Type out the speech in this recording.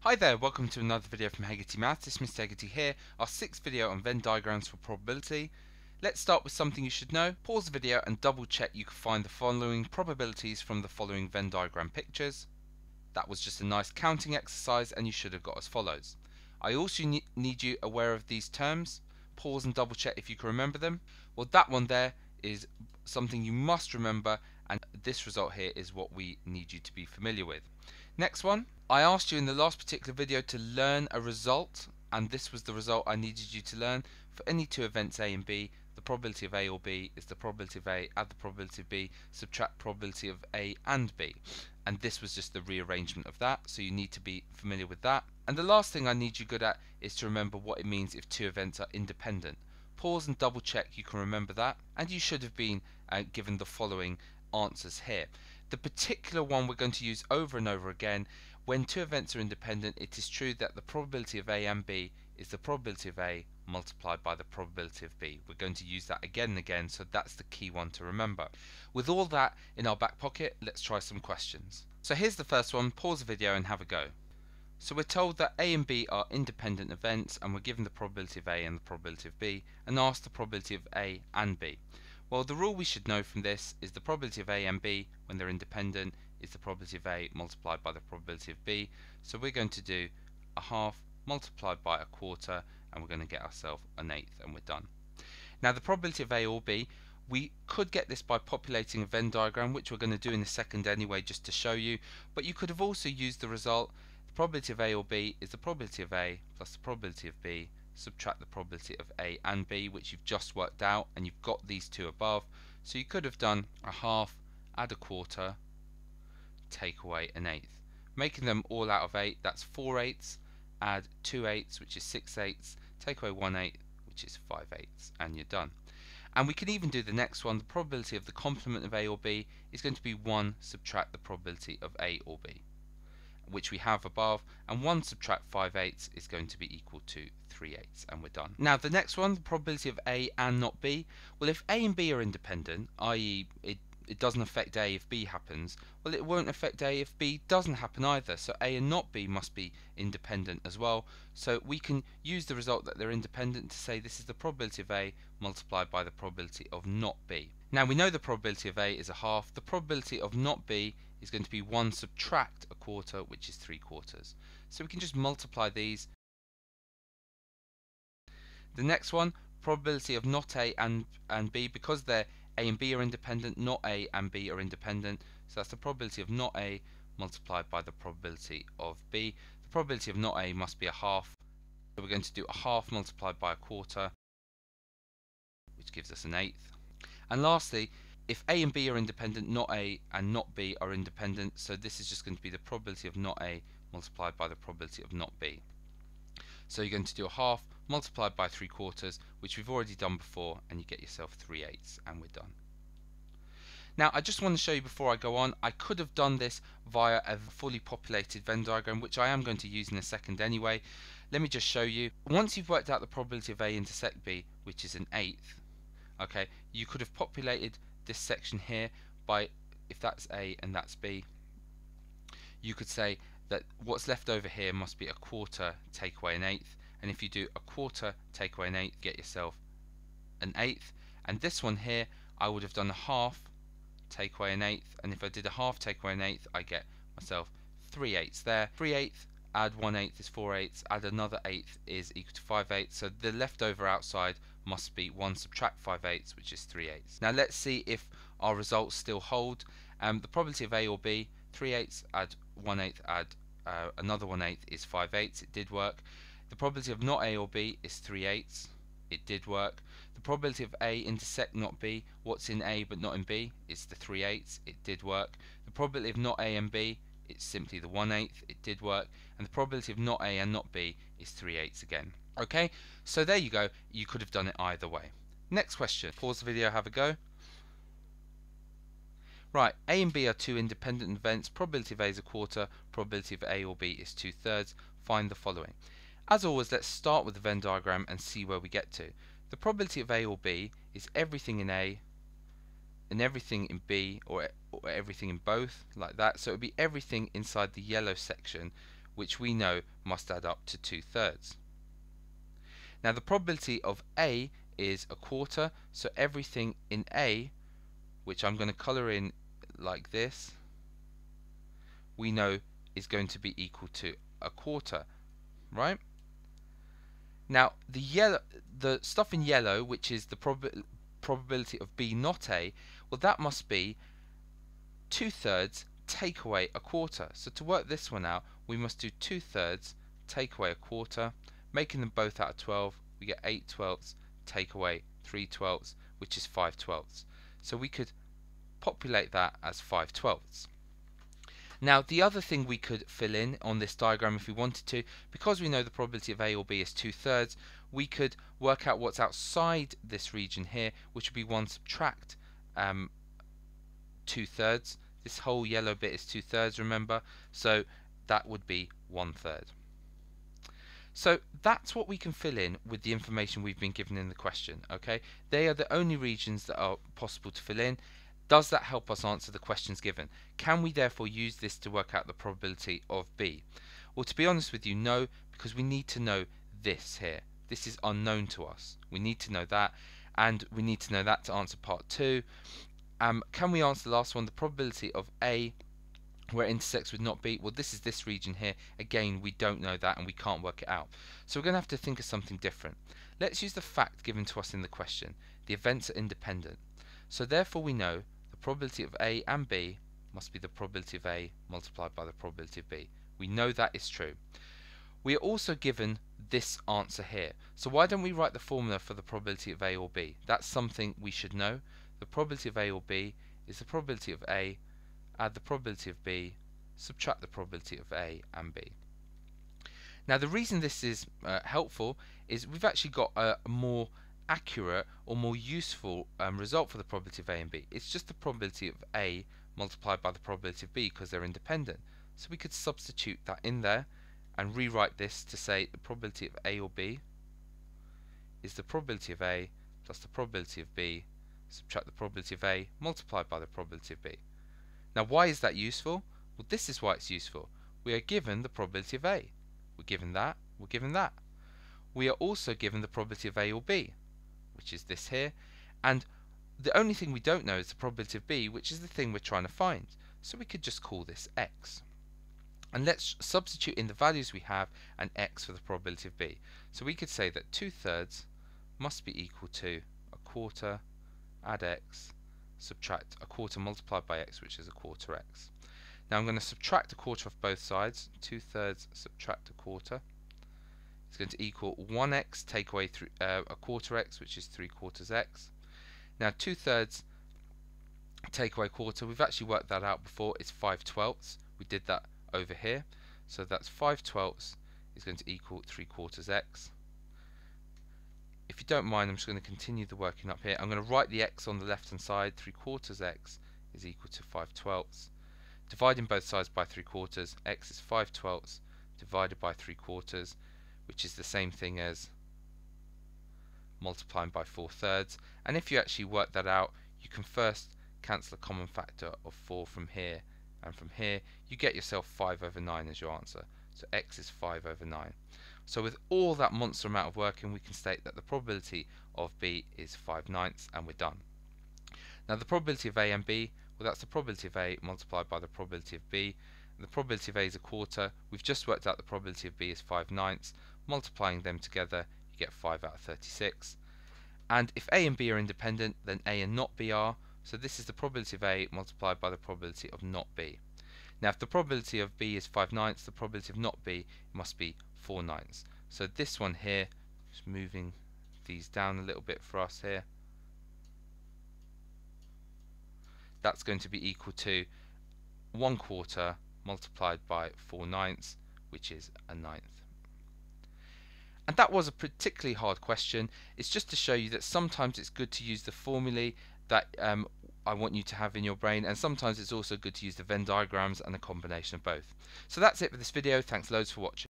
Hi there, welcome to another video from Hegarty Maths. It's Mr. Hegarty here, our 6th video on Venn diagrams for probability. Let's start with something you should know. Pause the video and double check you can find the following probabilities from the following Venn diagram pictures. That was just a nice counting exercise and you should have got as follows. I also need you aware of these terms. Pause and double check if you can remember them. Well, that one there is something you must remember, and this result here is what we need you to be familiar with. Next one, I asked you in the last particular video to learn a result, and this was the result I needed you to learn. For any two events A and B, the probability of A or B is the probability of A, add the probability of B, subtract probability of A and B. And this was just the rearrangement of that, so you need to be familiar with that. And the last thing I need you good at is to remember what it means if two events are independent. Pause and double check you can remember that, and you should have been given the following answers here. The particular one we're going to use over and over again. When two events are independent, it is true that the probability of A and B is the probability of A multiplied by the probability of B. We're going to use that again and again, so that's the key one to remember. With all that in our back pocket, let's try some questions. So here's the first one. Pause the video and have a go. So we're told that A and B are independent events, and we're given the probability of A and the probability of B, and asked the probability of A and B. Well, the rule we should know from this is the probability of A and B when they're independent is the probability of A multiplied by the probability of B. So we're going to do a half multiplied by a quarter, and we're going to get ourselves an eighth, and we're done. Now the probability of A or B, we could get this by populating a Venn diagram, which we're going to do in a second anyway, just to show you, but you could have also used the result. The probability of A or B is the probability of A plus the probability of B, subtract the probability of A and B, which you've just worked out, and you've got these two above. So you could have done a half, add a quarter, take away an eighth. Making them all out of 8, that's 4 eighths, add 2 eighths, which is 6 eighths, take away 1 eighth, which is 5 eighths, and you're done. And we can even do the next one. The probability of the complement of A or B is going to be 1 subtract the probability of A or B, which we have above, and 1 subtract 5 eighths is going to be equal to 3 eighths, and we're done. Now the next one, the probability of A and not B. Well, if A and B are independent, i.e. it doesn't affect A if B happens, well, it won't affect A if B doesn't happen either, so A and not B must be independent as well. So we can use the result that they're independent to say this is the probability of A multiplied by the probability of not B. Now we know the probability of A is a half. The probability of not B is going to be 1 subtract a quarter, which is 3/4. So we can just multiply these. The next one, probability of not A and B, because they're A and B are independent, not A and B are independent, so that's the probability of not A multiplied by the probability of B. The probability of not A must be a half, so we're going to do a half multiplied by a quarter, which gives us an eighth. And lastly, if A and B are independent, not A and not B are independent, so this is just going to be the probability of not A multiplied by the probability of not B. So you're going to do a half multiplied by 3/4, which we've already done before, and you get yourself 3 eighths, and we're done. Now I just want to show you before I go on, I could have done this via a fully populated Venn diagram, which I am going to use in a second anyway. Let me just show you. Once you've worked out the probability of A intersect B, which is an eighth, okay, you could have populated this section here by, if that's A and that's B, you could say that what's left over here must be a quarter take away an eighth, and if you do a quarter take away an eighth, get yourself an eighth. And this one here, I would have done a half take away an eighth, and if I did a half take away an eighth, I get myself 3 eighths there. 3 eighths add 1 eighth is 4 eighths, add another eighth is equal to 5 eighths, so the leftover outside must be 1 subtract 5 eighths, which is 3 eighths. Now let's see if our results still hold. The probability of A or B, 3 eighths add 1 eighth add another 1 eighth is 5 eighths, it did work. The probability of not A or B is 3 eighths, it did work. The probability of A intersect not B, what's in A but not in B, is the 3 eighths, it did work. The probability of not A and B, it's simply the 1 eighth, it did work. And the probability of not A and not B is 3 eighths again. Okay, so there you go, you could have done it either way. Next question, pause the video, have a go. Right, A and B are two independent events, probability of A is a quarter, probability of A or B is 2/3, find the following. As always, let's start with the Venn diagram and see where we get to. The probability of A or B is everything in A and everything in B, or everything in both, like that. So it would be everything inside the yellow section, which we know must add up to 2/3. Now the probability of A is a quarter, so everything in A, which I'm going to colour in like this, we know is going to be equal to a quarter, right? Now the stuff in yellow, which is the probability of B not A, well, that must be 2/3 take away a quarter. So to work this one out, we must do 2/3 take away a quarter, making them both out of 12. We get 8/12 take away 3/12, which is 5/12. So we could populate that as 5/12. Now the other thing we could fill in on this diagram if we wanted to, because we know the probability of A or B is 2/3, we could work out what's outside this region here, which would be 1 subtract 2/3. This whole yellow bit is 2/3, remember, so that would be 1/3. So that's what we can fill in with the information we've been given in the question. Okay, they are the only regions that are possible to fill in. Does that help us answer the questions given? Can we therefore use this to work out the probability of B? Well, to be honest with you, no, because we need to know this here. This is unknown to us. We need to know that, and we need to know that to answer part 2. Can we answer the last one, the probability of A where it intersects with not B? Well, this is this region here. Again, we don't know that and we can't work it out. So we're going to have to think of something different. Let's use the fact given to us in the question. The events are independent. So therefore we know the probability of A and B must be the probability of A multiplied by the probability of B. We know that is true. We are also given this answer here. So why don't we write the formula for the probability of A or B? That's something we should know. The probability of A or B is the probability of A, add the probability of B, subtract the probability of A and B. Now the reason this is helpful is we've actually got a more accurate or more useful result for the probability of A and B. It's just the probability of A multiplied by the probability of B because they're independent. So we could substitute that in there and rewrite this to say the probability of A or B is the probability of A plus the probability of B, subtract the probability of A multiplied by the probability of B. Now why is that useful? Well, this is why it's useful. We are given the probability of A. We're given that, we're given that. We are also given the probability of A or B, which is this here, and the only thing we don't know is the probability of B, which is the thing we're trying to find. So we could just call this X. And let's substitute in the values we have and X for the probability of B. So we could say that 2/3 must be equal to a quarter, add X, subtract a quarter multiplied by X, which is a quarter X. Now I'm going to subtract a quarter off both sides. 2/3 subtract a quarter. It's going to equal 1x take away a quarter X, which is 3/4 X. Now 2/3 take away a quarter, we've actually worked that out before, it's 5/12. We did that over here, so that's 5/12 is going to equal 3/4 X. If you don't mind, I'm just going to continue the working up here. I'm going to write the X on the left hand side. 3/4 X is equal to 5/12. Dividing both sides by 3/4, X is 5/12 divided by 3/4, which is the same thing as multiplying by 4/3. And if you actually work that out, you can first cancel a common factor of 4 from here and from here. You get yourself 5/9 as your answer. So X is 5/9. So with all that monster amount of working, we can state that the probability of B is 5/9, and we're done. Now the probability of A and B, well, that's the probability of A multiplied by the probability of B. And the probability of A is a quarter. We've just worked out the probability of B is 5/9. Multiplying them together, you get 5/36. And if A and B are independent, then A and not B are. So this is the probability of A multiplied by the probability of not B. Now if the probability of B is 5/9, the probability of not B must be 4/9. So this one here, just moving these down a little bit for us here, that's going to be equal to 1/4 multiplied by 4/9, which is a 1/9. And that was a particularly hard question. It's just to show you that sometimes it's good to use the formulae that I want you to have in your brain, and sometimes it's also good to use the Venn diagrams and a combination of both. So that's it for this video. Thanks loads for watching.